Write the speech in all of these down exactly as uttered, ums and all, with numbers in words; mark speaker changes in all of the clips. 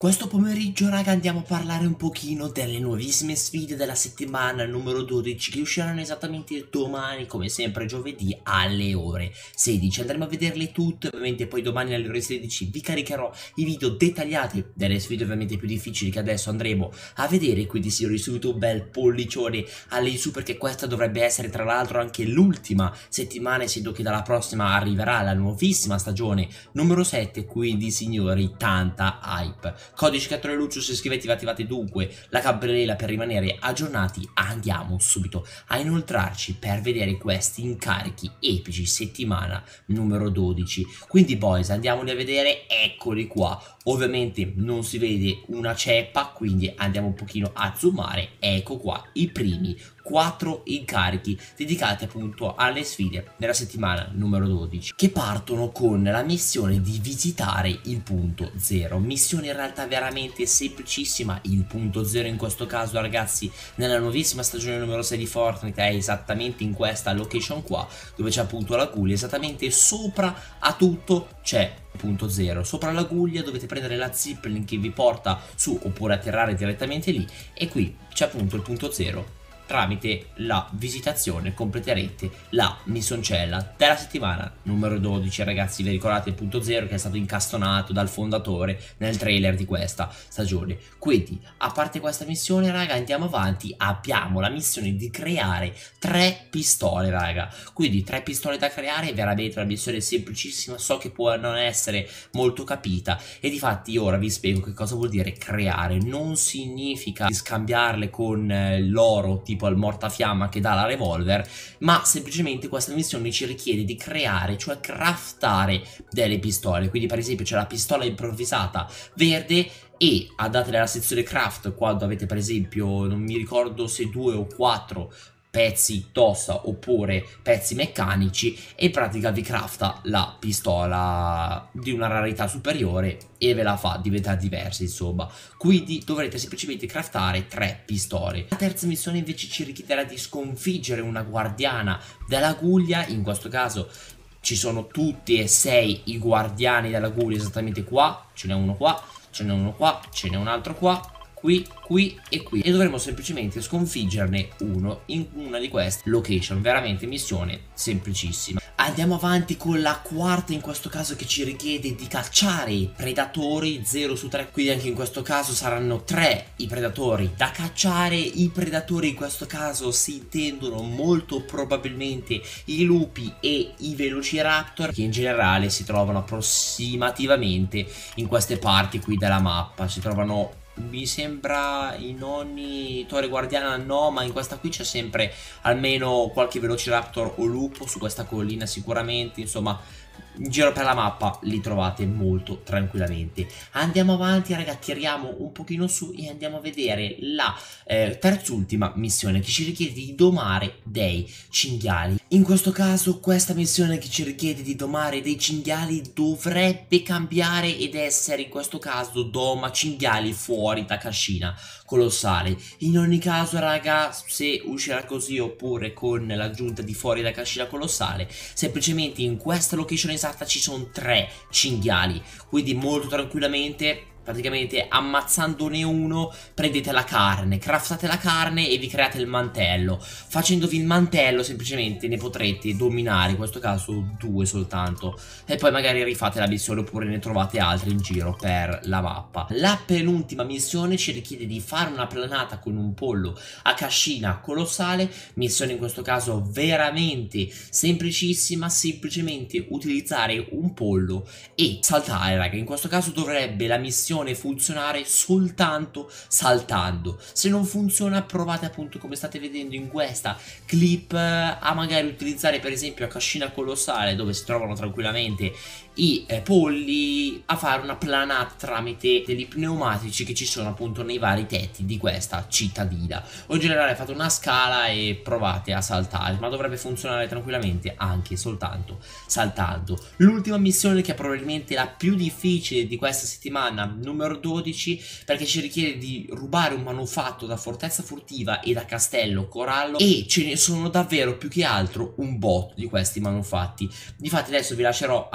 Speaker 1: Questo pomeriggio, raga, andiamo a parlare un pochino delle nuovissime sfide della settimana numero dodici che usciranno esattamente domani, come sempre giovedì, alle ore sedici. Andremo a vederle tutte, ovviamente poi domani alle ore sedici vi caricherò i video dettagliati delle sfide ovviamente più difficili che adesso andremo a vedere, quindi signori subito un bel pollicione alle su perché questa dovrebbe essere tra l'altro anche l'ultima settimana, essendo che dalla prossima arriverà la nuovissima stagione numero sette, quindi signori tanta hype. Codice Cattore Lucius, iscrivetevi, attivate dunque la campanella per rimanere aggiornati. Andiamo subito a inoltrarci per vedere questi incarichi epici settimana numero dodici. Quindi boys, andiamoli a vedere, eccoli qua. Ovviamente non si vede una ceppa, quindi andiamo un pochino a zoomare. Ecco qua i primi quattro incarichi dedicati appunto alle sfide della settimana numero dodici, che partono con la missione di visitare il punto zero. Missione in realtà veramente semplicissima. Il punto zero in questo caso, ragazzi, nella nuovissima stagione numero sei di Fortnite è esattamente in questa location qua, dove c'è appunto la guglia. Esattamente sopra a tutto c'è punto zero. Sopra la guglia dovete prendere la zipline che vi porta su oppure atterrare direttamente lì, e qui c'è appunto il punto zero. Tramite la visitazione completerete la missioncella della settimana numero dodici. Ragazzi, vi ricordate il punto zero che è stato incastonato dal fondatore nel trailer di questa stagione. Quindi a parte questa missione, raga, andiamo avanti. Abbiamo la missione di creare tre pistole, raga. Quindi tre pistole da creare, è veramente una missione semplicissima. So che può non essere molto capita, e difatti ora vi spiego che cosa vuol dire creare. Non significa scambiarle con eh, l'oro tipo al mortafiamma che dà la revolver, ma semplicemente questa missione ci richiede di creare, cioè craftare delle pistole. Quindi per esempio c'è la pistola improvvisata verde, e andate nella sezione craft quando avete per esempio, non mi ricordo se due o quattro pezzi d'ossa oppure pezzi meccanici, e in pratica vi crafta la pistola di una rarità superiore e ve la fa diventare diversa, insomma. Quindi dovrete semplicemente craftare tre pistole. La terza missione invece ci richiederà di sconfiggere una guardiana della guglia. In questo caso ci sono tutti e sei i guardiani della guglia esattamente qua. Ce n'è uno qua, ce n'è uno qua, ce n'è un altro qua, qui, qui e qui, e dovremo semplicemente sconfiggerne uno in una di queste location. Veramente missione semplicissima. Andiamo avanti con la quarta, in questo caso, che ci richiede di cacciare i predatori zero su tre. Quindi anche in questo caso saranno tre i predatori da cacciare. I predatori in questo caso si intendono molto probabilmente i lupi e i velociraptor, che in generale si trovano approssimativamente in queste parti qui della mappa. Si trovano, mi sembra, in ogni torre guardiana no, ma in questa qui c'è sempre almeno qualche velociraptor o lupo, su questa collina sicuramente. Insomma, in giro per la mappa li trovate molto tranquillamente. Andiamo avanti, raga, tiriamo un pochino su e andiamo a vedere la eh, terzultima missione, che ci richiede di domare dei cinghiali. In questo caso questa missione che ci richiede di domare dei cinghiali dovrebbe cambiare ed essere in questo caso doma cinghiali fuori da cascina colossale. In ogni caso, raga, se uscirà così oppure con l'aggiunta di fuori da cascina colossale, semplicemente in questa location esatta ci sono tre cinghiali, quindi molto tranquillamente, praticamente ammazzandone uno prendete la carne, craftate la carne e vi create il mantello. Facendovi il mantello semplicemente ne potrete dominare, in questo caso due soltanto, e poi magari rifate la missione oppure ne trovate altre in giro per la mappa. La penultima missione ci richiede di fare una planata con un pollo a cascina colossale. Missione in questo caso veramente semplicissima, semplicemente utilizzare un pollo e saltare, raga. In questo caso dovrebbe la missione funzionare soltanto saltando. Se non funziona, provate appunto, come state vedendo in questa clip, a magari utilizzare per esempio a cascina colossale, dove si trovano tranquillamente i eh, polli, a fare una planata tramite degli pneumatici che ci sono appunto nei vari tetti di questa cittadina. O in generale fate una scala e provate a saltare, ma dovrebbe funzionare tranquillamente anche soltanto saltando. L'ultima missione, che è probabilmente la più difficile di questa settimana numero dodici, perché ci richiede di rubare un manufatto da Fortezza Furtiva e da Castello Corallo, e ce ne sono davvero più che altro un botto di questi manufatti. Difatti adesso vi lascerò ad una clip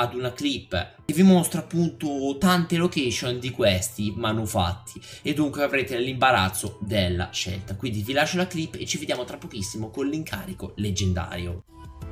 Speaker 1: clip che vi mostra appunto tante location di questi manufatti e dunque avrete l'imbarazzo della scelta. Quindi vi lascio la clip e ci vediamo tra pochissimo con l'incarico leggendario.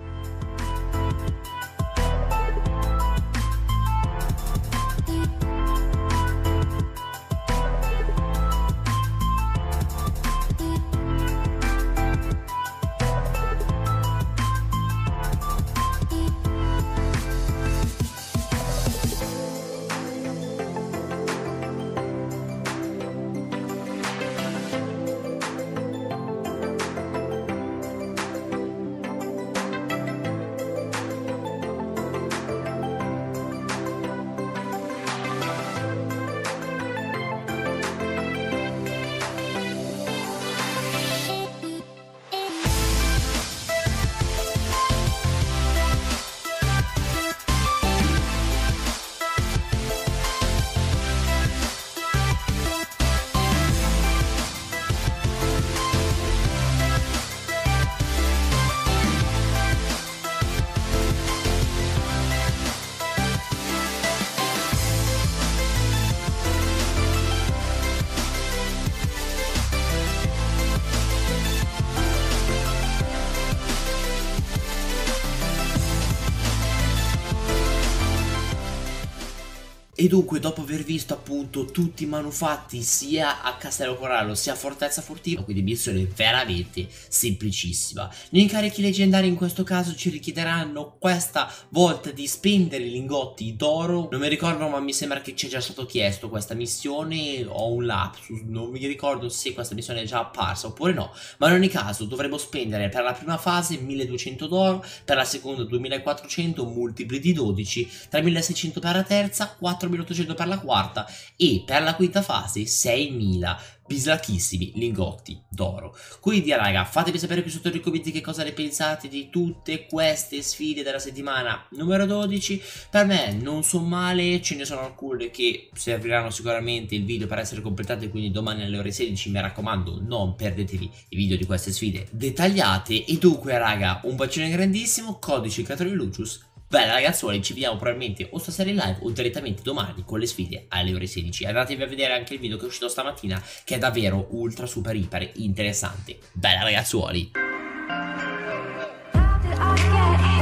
Speaker 1: E dunque, dopo aver visto appunto tutti i manufatti sia a Castello Corallo sia a Fortezza Fortino, quindi missione veramente semplicissima. Gli incarichi leggendari in questo caso ci richiederanno questa volta di spendere i lingotti d'oro. Non mi ricordo, ma mi sembra che ci è già stato chiesto questa missione, ho un lapsus, non mi ricordo se questa missione è già apparsa oppure no, ma in ogni caso dovremo spendere per la prima fase milleduecento d'oro, per la seconda duemilaquattrocento multipli di dodici, tremilaseicento per la terza, quattromilaottocento per la quarta e per la quinta fase seimila bislacchissimi lingotti d'oro. Quindi raga, fatemi sapere qui sotto nei commenti che cosa ne pensate di tutte queste sfide della settimana numero dodici. Per me non sono male, ce ne sono alcune che serviranno sicuramente il video per essere completate, quindi domani alle ore sedici mi raccomando non perdetevi i video di queste sfide dettagliate. E dunque raga, un bacione grandissimo, codice Cattolico Lucius. Bella ragazzuoli, ci vediamo probabilmente o stasera in live o direttamente domani con le sfide alle ore sedici. Andatevi a vedere anche il video che è uscito stamattina, che è davvero ultra super iper interessante. Bella ragazzuoli.